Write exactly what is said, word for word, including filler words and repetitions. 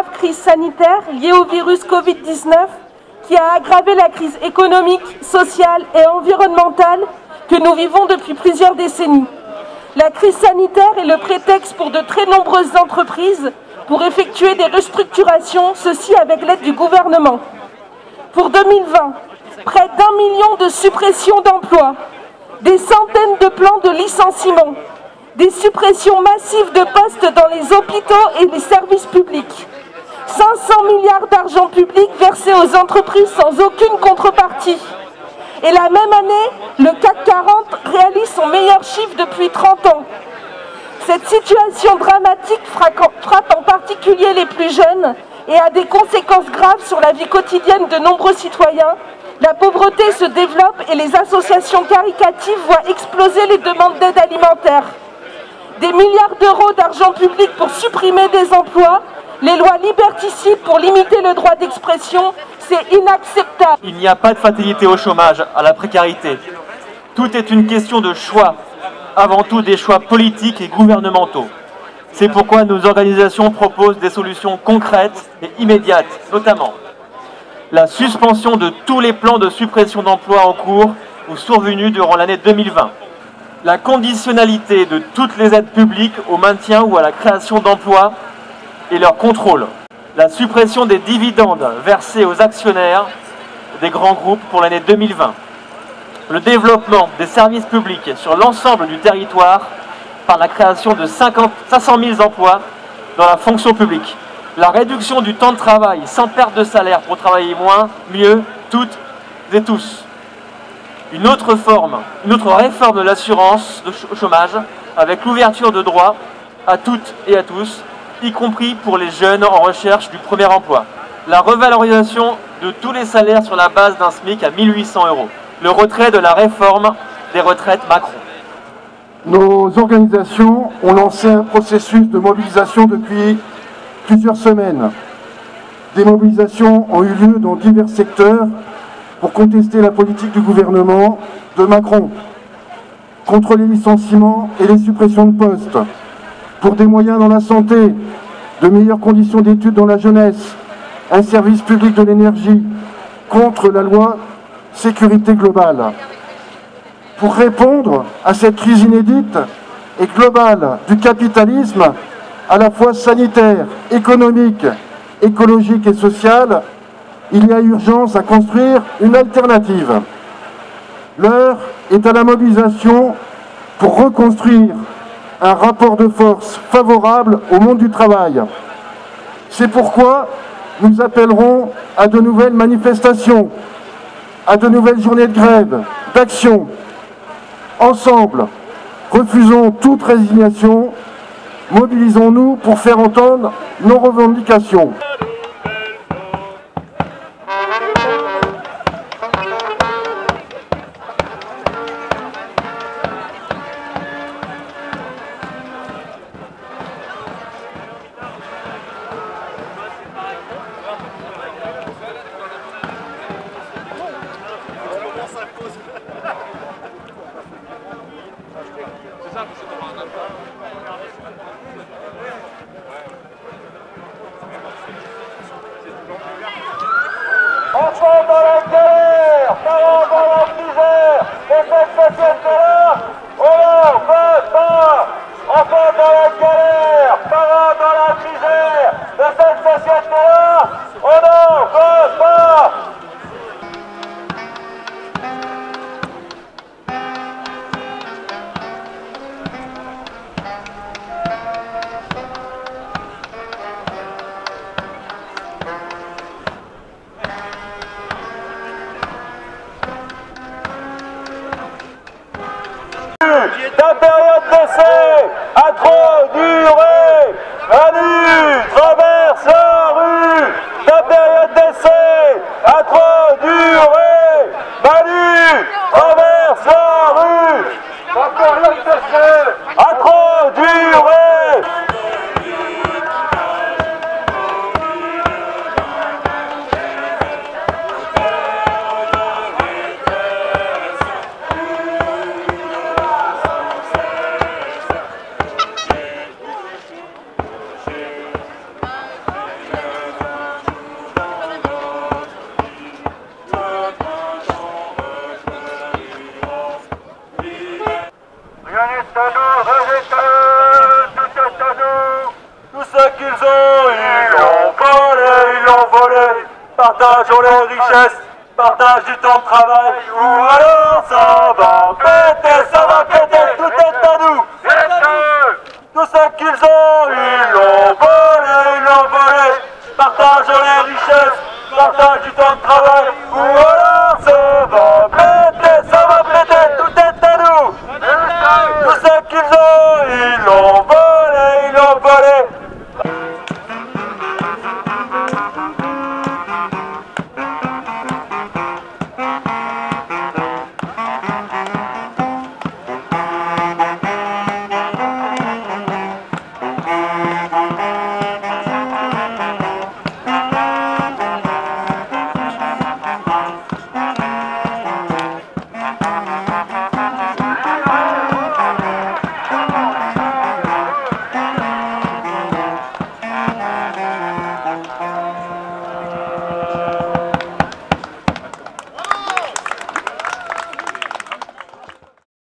grave crise sanitaire liée au virus Covid dix-neuf qui a aggravé la crise économique, sociale et environnementale que nous vivons depuis plusieurs décennies. La crise sanitaire est le prétexte pour de très nombreuses entreprises pour effectuer des restructurations, ceci avec l'aide du gouvernement. Pour deux mille vingt, près d'un million de suppressions d'emplois, des centaines de plans de licenciement, des suppressions massives de postes dans les hôpitaux et les services publics, cinq cents milliards d'argent public versés aux entreprises sans aucune contrepartie. Et la même année, le C A C quarante réalise son meilleur chiffre depuis trente ans. Cette situation dramatique frappe en particulier les plus jeunes et a des conséquences graves sur la vie quotidienne de nombreux citoyens. La pauvreté se développe et les associations caritatives voient exploser les demandes d'aide alimentaire. Des milliards d'euros d'argent public pour supprimer des emplois, les lois liberticides pour limiter le droit d'expression, c'est inacceptable. Il n'y a pas de fatalité au chômage, à la précarité. Tout est une question de choix, avant tout des choix politiques et gouvernementaux. C'est pourquoi nos organisations proposent des solutions concrètes et immédiates, notamment la suspension de tous les plans de suppression d'emplois en cours ou survenus durant l'année deux mille vingt. La conditionnalité de toutes les aides publiques au maintien ou à la création d'emplois et leur contrôle. La suppression des dividendes versés aux actionnaires des grands groupes pour l'année deux mille vingt. Le développement des services publics sur l'ensemble du territoire par la création de cinq cent mille emplois dans la fonction publique. La réduction du temps de travail sans perte de salaire pour travailler moins, mieux, toutes et tous. Une autre forme, une autre réforme de l'assurance au chômage avec l'ouverture de droits à toutes et à tous, y compris pour les jeunes en recherche du premier emploi. La revalorisation de tous les salaires sur la base d'un SMIC à mille huit cents euros. Le retrait de la réforme des retraites Macron. Nos organisations ont lancé un processus de mobilisation depuis plusieurs semaines. Des mobilisations ont eu lieu dans divers secteurs pour contester la politique du gouvernement de Macron, contre les licenciements et les suppressions de postes, pour des moyens dans la santé, de meilleures conditions d'études dans la jeunesse, un service public de l'énergie, contre la loi sécurité globale. Pour répondre à cette crise inédite et globale du capitalisme, à la fois sanitaire, économique, écologique et sociale, il y a urgence à construire une alternative. L'heure est à la mobilisation pour reconstruire un rapport de force favorable au monde du travail. C'est pourquoi nous appellerons à de nouvelles manifestations, à de nouvelles journées de grève, d'action. Ensemble, refusons toute résignation, mobilisons-nous pour faire entendre nos revendications. Enfants dans la galère, parents dans la misère, et cette société-là, on n'en veut pas. Enfants dans la galère, parents dans la misère, de cette société-là, on n'en veut pas. La période d'essai a trop duré. Manu traverse la rue. La période d'essai a trop duré. Manu traverse la rue. La période d'essai a trop duré. est à nous, rien n'est à eux, tout est à nous. Tout ce qu'ils ont, ils l'ont volé, ils l'ont volé. Partageons les richesses, partage du temps de travail, ou alors ça va péter, ça va péter, tout est à nous. Tout ce qu'ils ont, ils l'ont volé, ils l'ont volé. Partageons les richesses, partage du temps de travail, ou alors ça va péter, ça va péter, tout est à nous. Tout ce qu'ils ont,